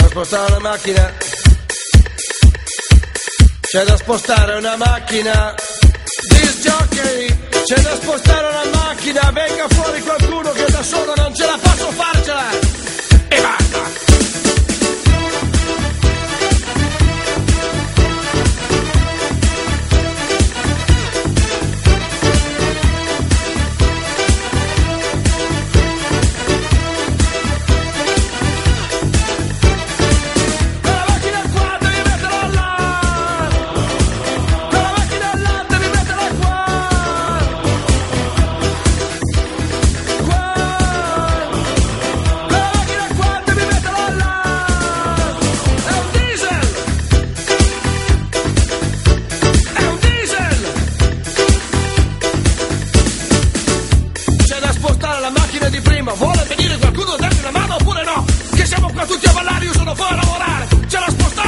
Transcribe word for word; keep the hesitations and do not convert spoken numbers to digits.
spostare una macchina. C'è da spostare una macchina. Disc jockey, c'è da spostare una macchina. Venga fuori qualcuno che da solo non ce la posso farcela. E basta. Vuole venire qualcuno a darmi una mano oppure no? Che siamo qua tutti a ballare, io sono fuori a lavorare. Ce la spostare